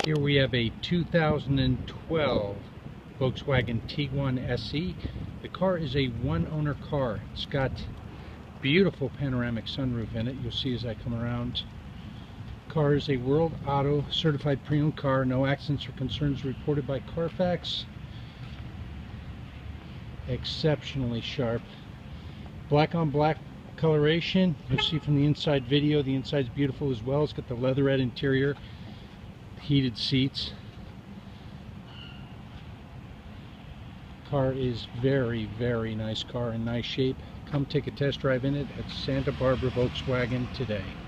Here we have a 2012 Volkswagen Tiguan SE. The car is a one-owner car. It's got beautiful panoramic sunroof in it. You'll see as I come around. The car is a World Auto Certified PreOwned car. No accidents or concerns reported by Carfax. Exceptionally sharp. Black on black coloration. You'll see from the inside video, the inside's beautiful as well. It's got the leatherette interior, heated seats. Car is very nice car, in nice shape. Come take a test drive in it at Santa Barbara Volkswagen today.